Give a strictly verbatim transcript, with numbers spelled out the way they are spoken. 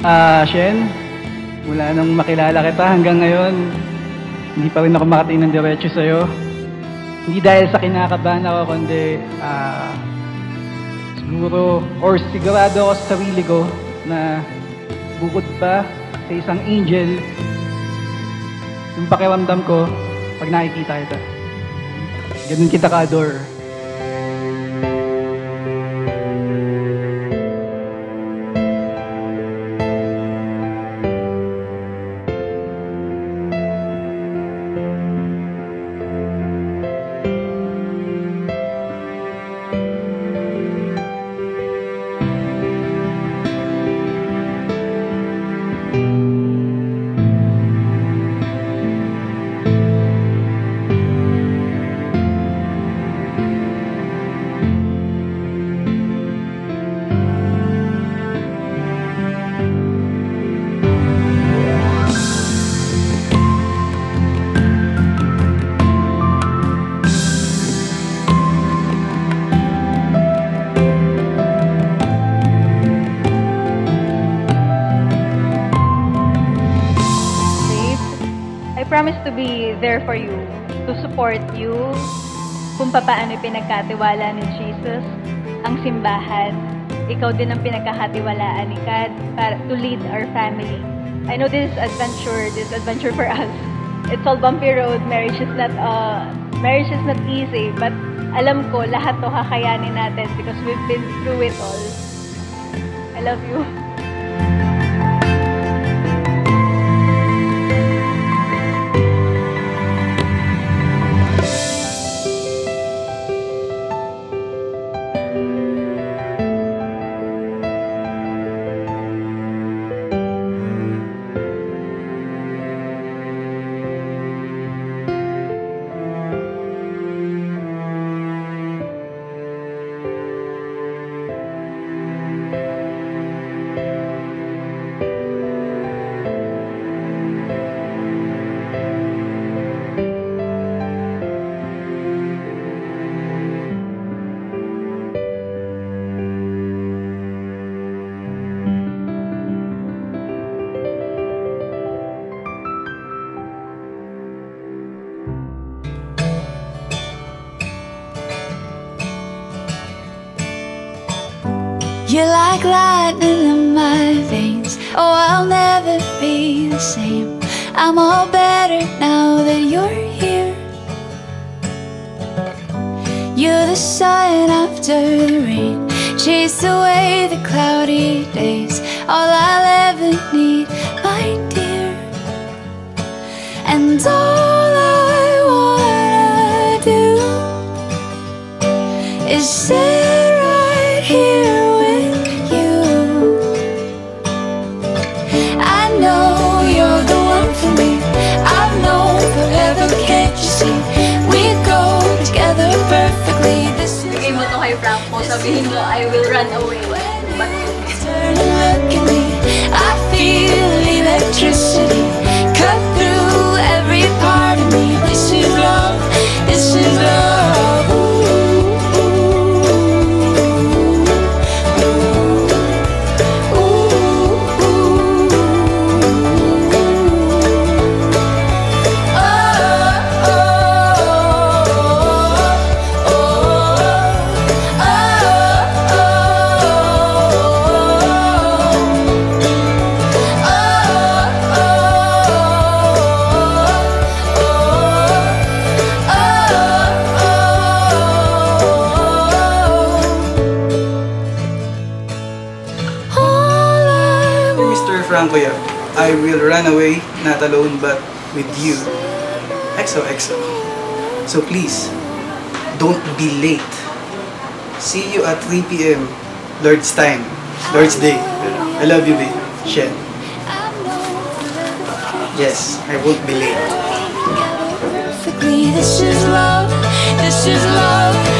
Ah, Shen, mula nung makilala kita hanggang ngayon, hindi pa rin ako makatingin ng diretso sa'yo. Hindi dahil sa kinakabahan ako, kundi ah, siguro, or sigurado ako sa sarili ko na bukod pa sa isang angel, yung pakiramdam ko pag nakikita kita. Ganun kita ka-adore. I promise to be there for you, to support you, kung paano pinagkatiwala ni Jesus ang simbahan. Ikaw din ang pinagkakatiwalaan ni God para to lead our family. I know this is adventure, this is adventure for us. It's all bumpy road. Marriage is not uh, marriage is not easy, but alam ko lahat to kakayanin natin because we've been through it all. I love you. You're like lightning in my veins. Oh, I'll never be the same. I'm all better now that you're here. You're the sun after the rain, chase away the cloudy days. All I'll ever need, my dear. And all I wanna do is sit right here. Bigay mo to kay Franco, sabihin mo, I will run away. But I feel electricity cut through every part of me. This is love, this is love. Franco, I will run away, not alone, but with you. X O X O. So please, don't be late. See you at three P M Lord's time, Lord's day. I love you, babe. Shen. Yes, I won't be late. This is love, this is love.